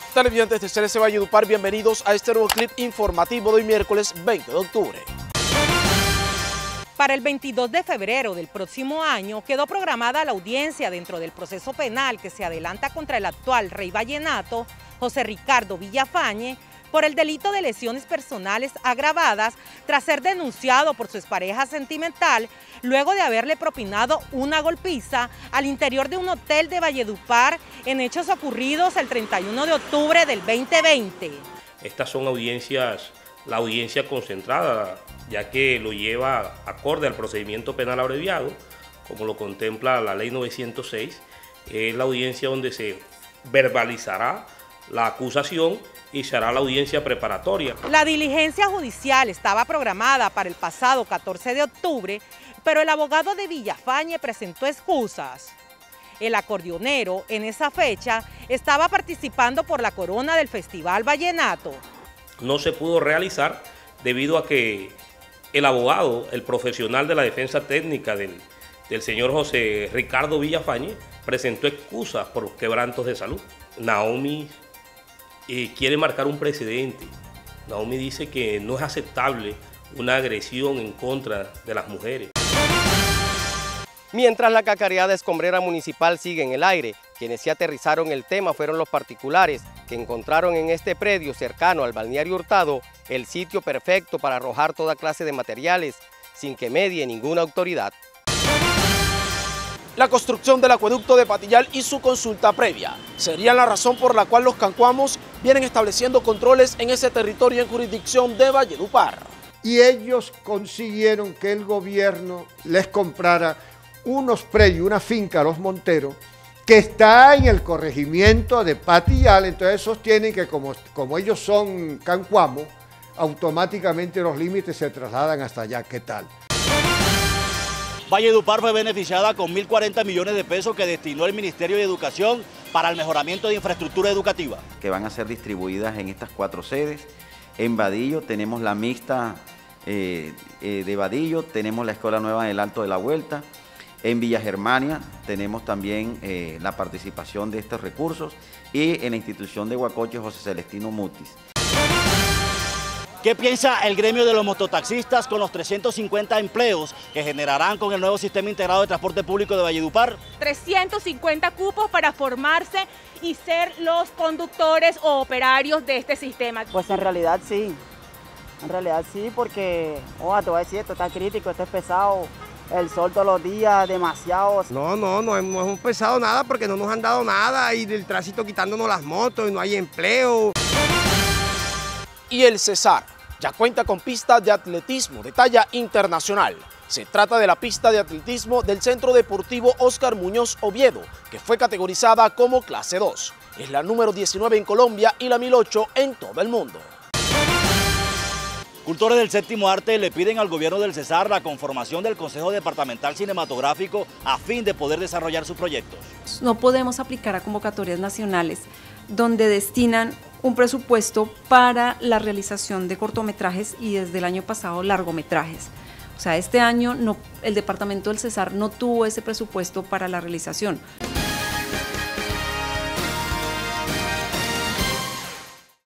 Televidentes de CLC Valledupar, bienvenidos a este nuevo clip informativo de hoy miércoles 20 de octubre. Para el 22 de febrero del próximo año quedó programada la audiencia dentro del proceso penal que se adelanta contra el actual rey vallenato, José Ricardo Villafañe, por el delito de lesiones personales agravadas tras ser denunciado por su expareja sentimental luego de haberle propinado una golpiza al interior de un hotel de Valledupar en hechos ocurridos el 31 de octubre del 2020. Estas son audiencias, la audiencia concentrada, ya que lo lleva acorde al procedimiento penal abreviado, como lo contempla la ley 906, es la audiencia donde se verbalizará la acusación y se hará la audiencia preparatoria. La diligencia judicial estaba programada para el pasado 14 de octubre, pero el abogado de Villafañe presentó excusas. El acordeonero en esa fecha estaba participando por la corona del Festival Vallenato. No se pudo realizar debido a que el abogado, el profesional de la defensa técnica del señor José Ricardo Villafañe, presentó excusas por quebrantos de salud. Naomi quiere marcar un precedente. Naomi dice que no es aceptable una agresión en contra de las mujeres. Mientras la cacareada escombrera municipal sigue en el aire, quienes sí aterrizaron el tema fueron los particulares que encontraron en este predio cercano al balneario Hurtado el sitio perfecto para arrojar toda clase de materiales sin que medie ninguna autoridad. La construcción del acueducto de Patillal y su consulta previa serían la razón por la cual los cancuamos vienen estableciendo controles en ese territorio en jurisdicción de Valledupar. Y ellos consiguieron que el gobierno les comprara unos predios, una finca a los Monteros, que está en el corregimiento de Patillal. Entonces sostienen que como ellos son cancuamos, automáticamente los límites se trasladan hasta allá. ¿Qué tal? Valledupar fue beneficiada con 1.040 millones de pesos que destinó el Ministerio de Educación para el mejoramiento de infraestructura educativa. Que van a ser distribuidas en estas 4 sedes. En Vadillo tenemos la mixta de Vadillo, tenemos la Escuela Nueva del Alto de la Vuelta. En Villa Germania tenemos también la participación de estos recursos y en la institución de Huacoche José Celestino Mutis. ¿Qué piensa el gremio de los mototaxistas con los 350 empleos que generarán con el nuevo sistema integrado de transporte público de Valledupar? 350 cupos para formarse y ser los conductores o operarios de este sistema. Pues en realidad sí, porque, te voy a decir, esto está crítico, esto es pesado. El sol todos los días, demasiado. No hemos pesado nada porque no nos han dado nada y del tránsito quitándonos las motos y no hay empleo. Y el Cesar ya cuenta con pista de atletismo de talla internacional. Se trata de la pista de atletismo del Centro Deportivo Óscar Muñoz Oviedo, que fue categorizada como clase 2. Es la número 19 en Colombia y la 1008 en todo el mundo. Cultores del Séptimo Arte le piden al gobierno del Cesar la conformación del Consejo Departamental Cinematográfico a fin de poder desarrollar sus proyectos. No podemos aplicar a convocatorias nacionales donde destinan un presupuesto para la realización de cortometrajes y desde el año pasado largometrajes. O sea, este año el departamento del Cesar no tuvo ese presupuesto para la realización.